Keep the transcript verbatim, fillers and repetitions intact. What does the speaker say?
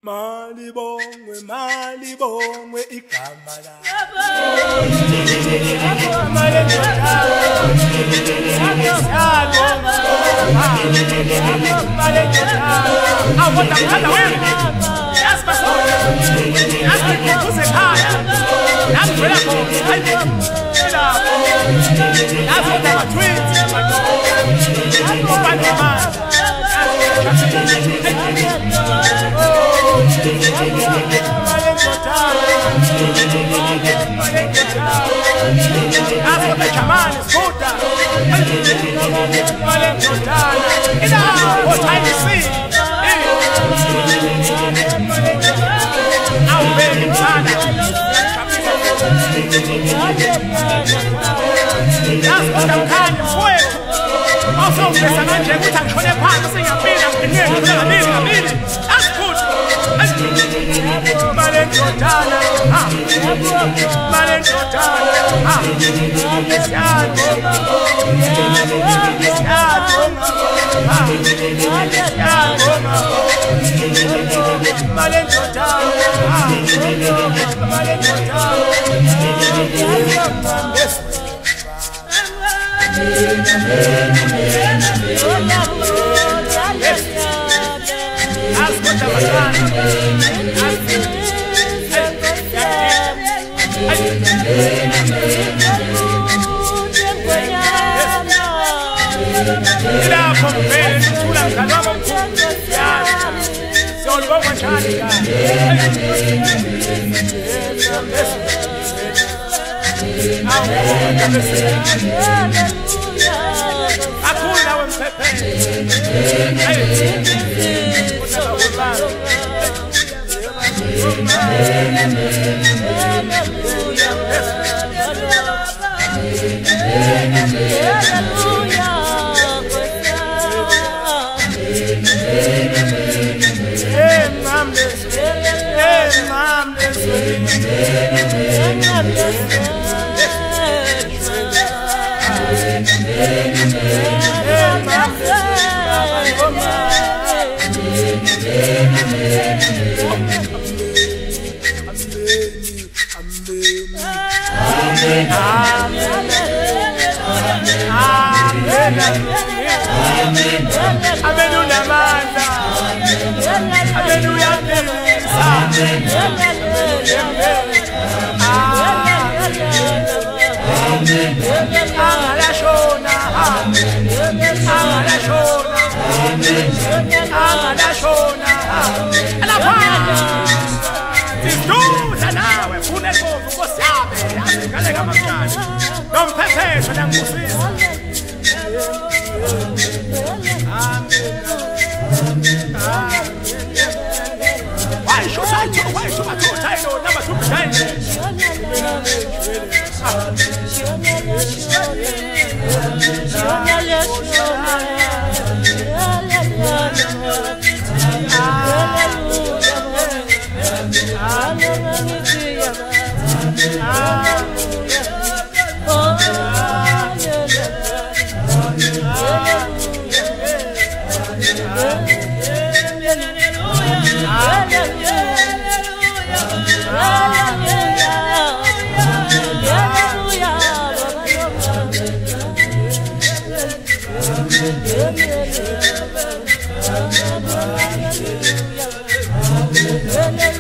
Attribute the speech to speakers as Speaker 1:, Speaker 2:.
Speaker 1: Malibongwe, malibongwe igama lakho. That's what the shaman is good at. It's what I see. I'm very sad. That's what I'm kind of for. Also, there's an angel who can connect part of the thing. That's good. Malentotana, ah, Malentotana, ah, Yado, Yado, ah, Yado, Malentotana, ah, Malentotana, yes. Ask what I'm Why should I do? Why should I do? I know number two
Speaker 2: Hallelujah.